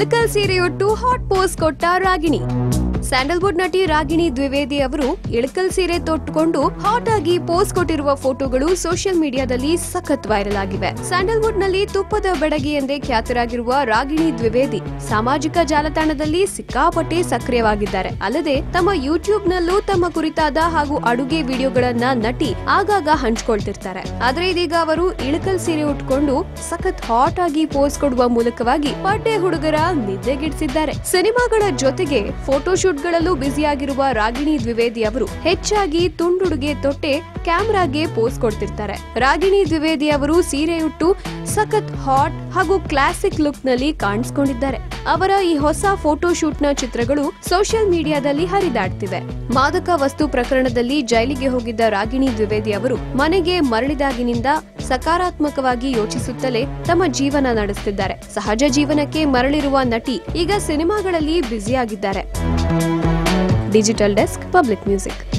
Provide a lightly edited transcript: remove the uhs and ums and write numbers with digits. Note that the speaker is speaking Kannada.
ಇಳಕಲ್ ಸೀರೆ ಉಟ್ಟು ಹಾಟ್ ಪೋಸ್ ಕೊಟ್ಟ ರಾಗಿಣಿ. ಸ್ಯಾಂಡಲ್ವುಡ್ ನಟಿ ರಾಗಿಣಿ ದ್ವಿವೇದಿ ಅವರು ಇಳಕಲ್ ಸೀರೆ ತೊಟ್ಟುಕೊಂಡು ಹಾಟ್ ಆಗಿ ಪೋಸ್ ಕೊಟ್ಟಿರುವ ಫೋಟೋಗಳು ಸೋಷಿಯಲ್ ಮೀಡಿಯಾದಲ್ಲಿ ಸಖತ್ ವೈರಲ್ ಆಗಿವೆ. ಸ್ಯಾಂಡಲ್ವುಡ್ ನಲ್ಲಿ ತುಪ್ಪದ ಬೆಡಗಿ ಎಂದೇ ಖ್ಯಾತರಾಗಿರುವ ರಾಗಿಣಿ ದ್ವಿವೇದಿ ಸಾಮಾಜಿಕ ಜಾಲತಾಣದಲ್ಲಿ ಸಿಕ್ಕಾಪಟ್ಟೆ ಸಕ್ರಿಯವಾಗಿದ್ದಾರೆ. ಅಲ್ಲದೆ ತಮ್ಮ ಯೂಟ್ಯೂಬ್ ನಲ್ಲೂ ತಮ್ಮ ಕುರಿತಾದ ಹಾಗೂ ಅಡುಗೆ ವಿಡಿಯೋಗಳನ್ನ ನಟಿ ಆಗಾಗ ಹಂಚಿಕೊಳ್ತಿರ್ತಾರೆ. ಆದ್ರೆ ಇದೀಗ ಅವರು ಇಳಕಲ್ ಸೀರೆ ಉಟ್ಕೊಂಡು ಸಖತ್ ಹಾಟ್ ಆಗಿ ಪೋಸ್ ಕೊಡುವ ಮೂಲಕವಾಗಿ ಪಡ್ಡೆ ಹುಡುಗರ ನಿದ್ದೆಗಿಡಿಸಿದ್ದಾರೆ. ಸಿನಿಮಾಗಳ ಜೊತೆಗೆ ಫೋಟೋಶೂಟ್ ಗಳಲ್ಲೂ ಬ್ಯುಸಿಯಾಗಿರುವ ರಾಗಿಣಿ ದ್ವಿವೇದಿ ಅವರು ಹೆಚ್ಚಾಗಿ ತುಂಡುಡುಗೆ ತೊಟ್ಟೆ ಕ್ಯಾಮೆರಾಗೆ ಪೋಸ್ ಕೊಡ್ತಿರ್ತಾರೆ. ರಾಗಿಣಿ ದ್ವಿವೇದಿ ಅವರು ಸೀರೆ ಉಟ್ಟು ಸಖತ್ ಹಾಟ್ ಹಾಗೂ ಕ್ಲಾಸಿಕ್ ಲುಕ್ ನಲ್ಲಿ ಕಾಣಿಸಿಕೊಂಡಿದ್ದಾರೆ. ಅವರ ಈ ಹೊಸ ಫೋಟೋಶೂಟ್ ನ ಚಿತ್ರಗಳು ಸೋಷಿಯಲ್ ಮೀಡಿಯಾದಲ್ಲಿ ಹರಿದಾಡ್ತಿವೆ. ಮಾದಕ ವಸ್ತು ಪ್ರಕರಣದಲ್ಲಿ ಜೈಲಿಗೆ ಹೋಗಿದ್ದ ರಾಗಿಣಿ ದ್ವಿವೇದಿ ಅವರು ಮನೆಗೆ ಮರಳಿದಾಗಿನಿಂದ ಸಕಾರಾತ್ಮಕವಾಗಿ ಯೋಚಿಸುತ್ತಲೇ ತಮ್ಮ ಜೀವನ ನಡೆಸುತ್ತಿದ್ದಾರೆ. ಸಹಜ ಜೀವನಕ್ಕೆ ಮರಳಿರುವ ನಟಿ ಈಗ ಸಿನಿಮಾಗಳಲ್ಲಿ ಬ್ಯುಸಿಯಾಗಿದ್ದಾರೆ. Digital desk, Public music.